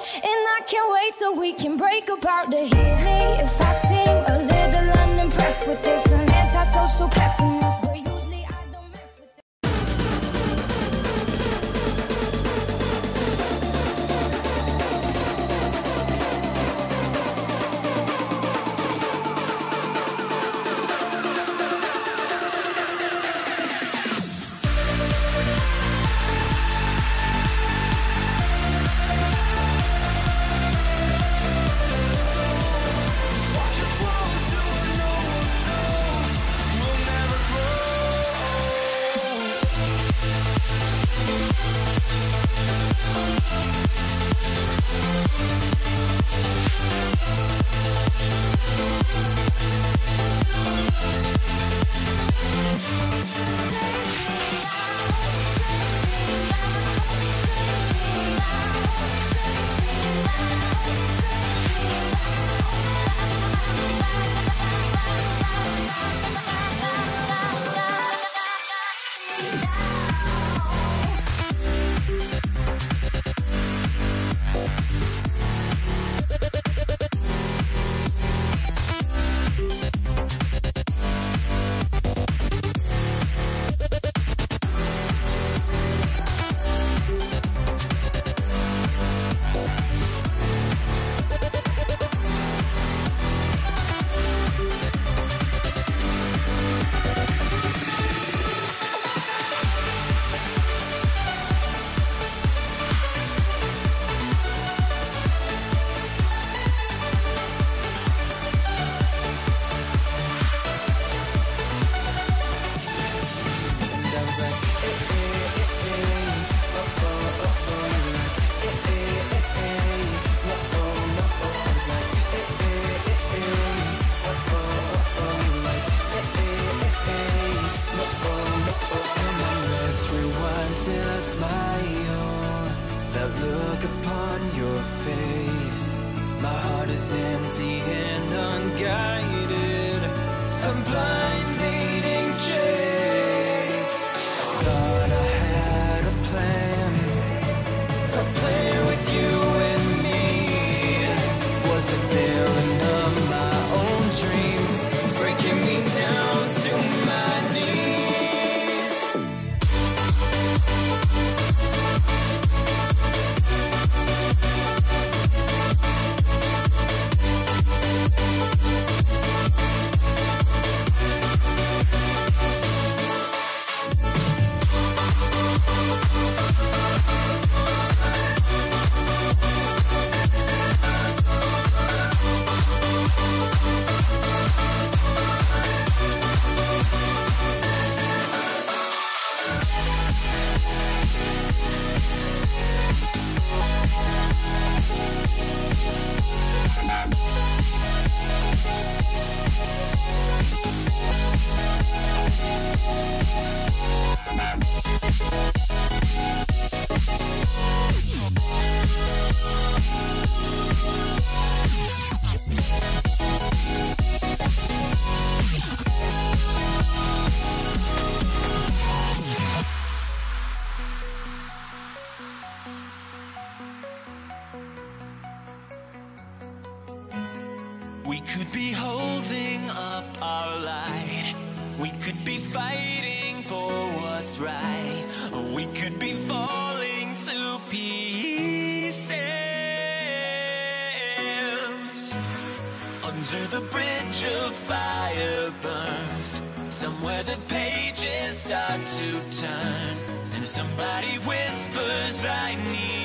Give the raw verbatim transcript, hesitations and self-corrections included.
And I can't wait so we can break apart. To hear me if I seem a little unimpressed with this, an antisocial pessimist, but usually I don't mess with it. Empty and unguided, a blind leading chase. Thought I had a plan, a plan with you and me. Was the daring of my own dream, breaking me down to my knees. We could be holding up our light, we could be fighting for what's right, or we could be falling to pieces. Under the bridge of fire burns, somewhere the pages start to turn, and somebody whispers, I need